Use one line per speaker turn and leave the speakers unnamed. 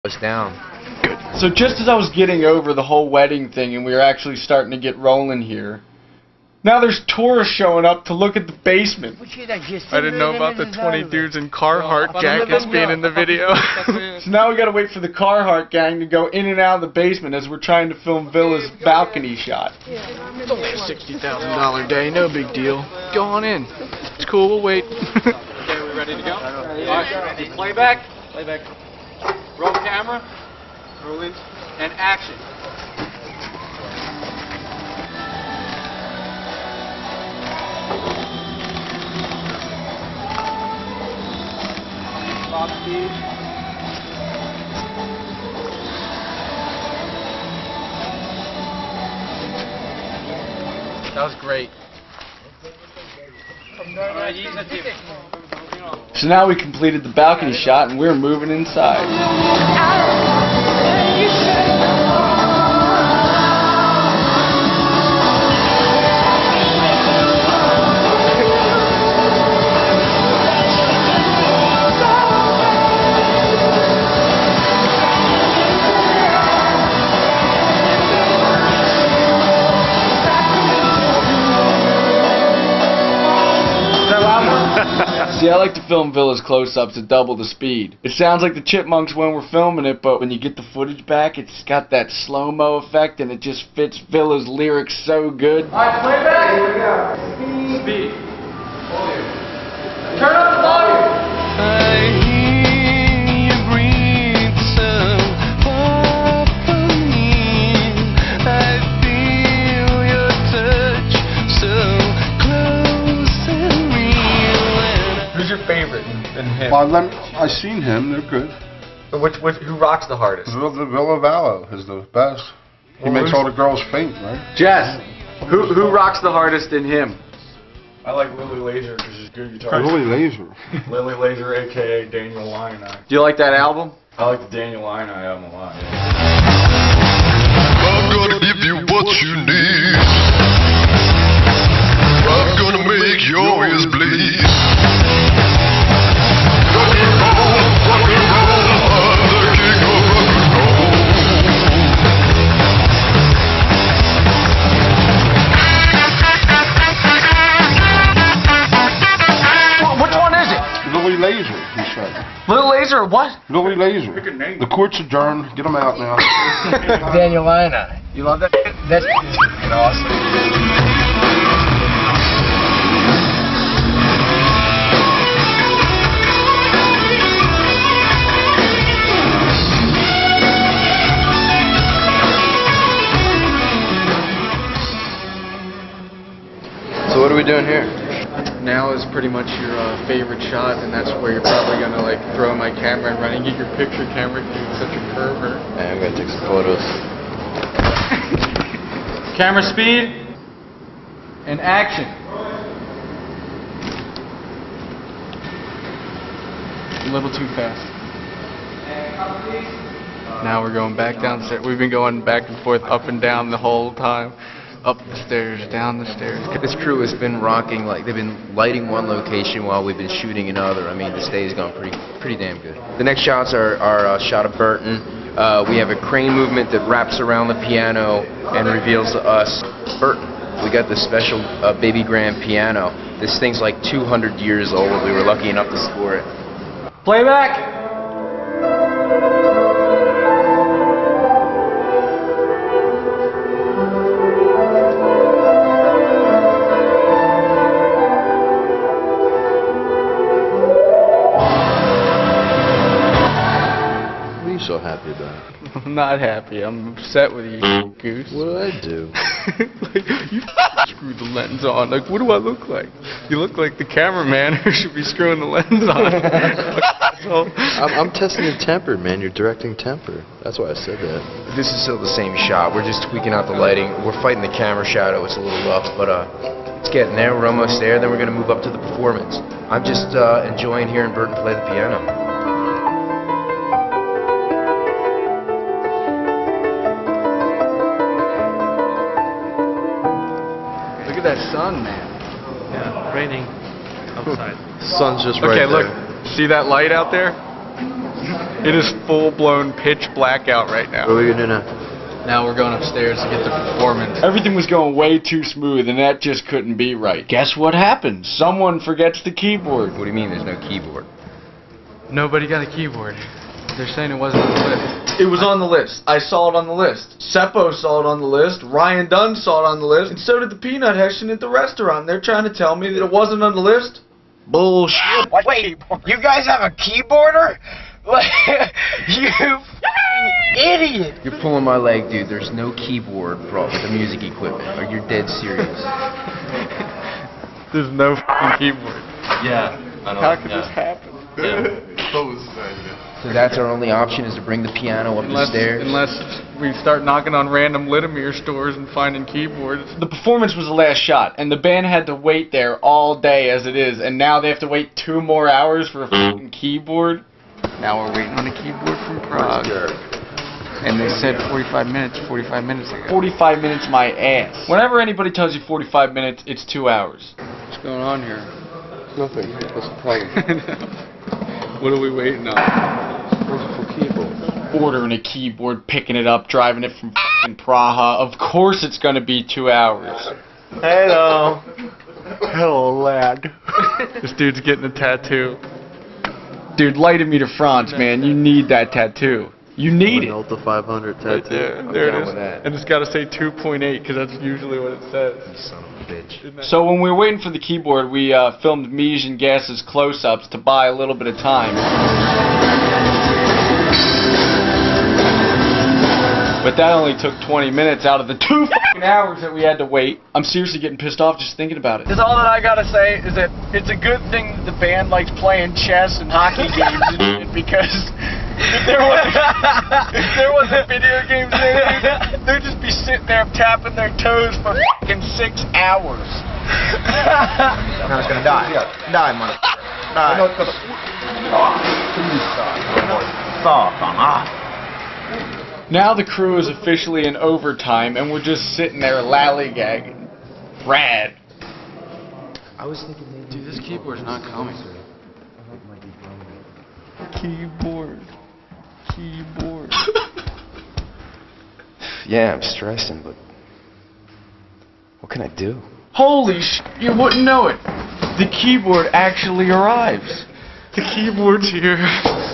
us down.
Good. So just as I was getting over the whole wedding thing and we were actually starting to get rolling here, now there's tourists showing up to look at the basement.
I didn't know about the 20 dudes in Carhartt jackets being in the video.
So now we gotta wait for the Carhartt gang to go in and out of the basement as we're trying to film Villa's balcony shot.
It's only a $60,000 day, no big deal. Go on in. It's cool, we'll wait.
Okay, we ready to go? Alright, playback. Playback. Roll camera. Rolling. And action. Stop speed.
That was great.
So now we completed the balcony shot and we're moving inside. See, I like to film Villa's close-ups at double the speed. It sounds like the Chipmunks when we're filming it, but when you get the footage back, it's got that slow-mo effect and it just fits Villa's lyrics so good. Alright, playback! Here we go. Speed. Volume. Turn up the volume! I hear you breathe so far from me. I feel your touch so close and real. Who's your favorite in him?
Well, I seen him. They're good.
Who rocks the hardest?
Villa Vallo is the best. He makes all the girls faint, right?
Jess, who rocks the hardest in him?
I like Lily Laser because she's a good guitar.
Lily Laser.
Lily Laser, a.k.a. Daniel Lioneye.
Do you like that album?
I like the Daniel Lioneye album a lot.
I'm gonna give you what you need. I'm gonna make your ears bleed. Rock and roll, rock and roll. I'm the king of rock and roll.
Which one is it?
Lily Laser, he said.
Little Laser, what?
Lily Laser. The court's adjourned. Get him out now.
Daniel Lioneye. You love that? That's fucking awesome. So what are we doing here?
Now is pretty much your favorite shot, and that's where you're probably gonna like throw my camera and run and get your picture camera. You're such a pervert.
Hey, I'm gonna take some photos.
Camera speed. And action.
A little too fast. Now we're going back downstairs. We've been going back and forth, up and down the whole time. Up the stairs, down the stairs.
This crew has been rocking, like they've been lighting one location while we've been shooting another. I mean, this day has gone pretty damn good. The next shots are a shot of Burton. We have a crane movement that wraps around the piano and reveals to us Burton. We got this special baby grand piano. This thing's like 200 years old. We were lucky enough to score it.
Playback.
So happy about it.
I'm not happy. I'm upset with you, goose.
What did I do?
Like, you screwed the lens on. Like, what do I look like? You look like the cameraman who should be screwing the lens on.
I'm testing your temper, man. You're directing temper. That's why I said that.
This is still the same shot. We're just tweaking out the lighting. We're fighting the camera shadow. It's a little rough, but it's getting there. We're almost there. Then we're gonna move up to the performance. I'm just enjoying hearing Burton play the piano.
Look at that sun, man.
Yeah, raining outside.
Sun's just right
Okay,
there.
look. See that light out there? It is full-blown pitch blackout right
What
now.
are we gonna do now?
Now we're going upstairs to get the performance.
Everything was going way too smooth, and that just couldn't be right. Guess what happens? Someone forgets the keyboard.
What do you mean there's no keyboard?
Nobody got a keyboard. They're saying it wasn't on the list.
It was on the list. I saw it on the list. Seppo saw it on the list. Ryan Dunn saw it on the list. And so did the Peanut Hessian at the restaurant. They're trying to tell me that it wasn't on the list. Bullshit.
Wait, you guys have a keyboarder? You f***ing idiot!
You're pulling my leg, dude. There's no keyboard brought with the music equipment. Are you dead serious?
There's no f***ing keyboard.
Yeah. I don't
How could this happen?
So that's our only option, is to bring the piano up the stairs?
Unless we start knocking on random Litomir stores and finding keyboards.
The performance was the last shot, and the band had to wait there all day as it is, and now they have to wait 2 more hours for a fucking keyboard.
Now we're waiting on a keyboard from Prague. And they said 45 minutes ago.
45 minutes my ass. Whenever anybody tells you 45 minutes, it's 2 hours.
What's going on here?
Nothing. What's the problem?
What are we waiting on?
Where's the keyboard?
Ordering a keyboard, picking it up, driving it from fucking Praha. Of course it's gonna be 2 hours.
Hello. Hello, lad.
This dude's getting a tattoo.
Dude, lighted me to France, man. You need that tattoo. You need it.
Ulta 500 tattoo.
There
I'm
it
down
is.
with that.
And it's got to say 2.8 because that's usually what it says.
Son of a bitch.
So when we were waiting for the keyboard, we filmed Mij and Gas's close-ups to buy a little bit of time. But that only took 20 minutes out of the 2 fucking hours that we had to wait. I'm seriously getting pissed off just thinking about it.
Because all that I gotta say is that it's a good thing that the band likes playing chess and hockey games and shit, because if there wasn't video games there, they'd just be sitting there tapping their toes for fucking 6 hours.
Now it's gonna die. Die, motherfucker. Die.
Now the crew is officially in overtime, and we're just sitting there lollygagging. Rad.
I was thinking maybe...
Dude, this keyboard's not coming.
Keyboard. Keyboard.
Yeah, I'm stressing, but... what can I do?
Holy sh! You wouldn't know it. The keyboard actually arrives.
The keyboard's here.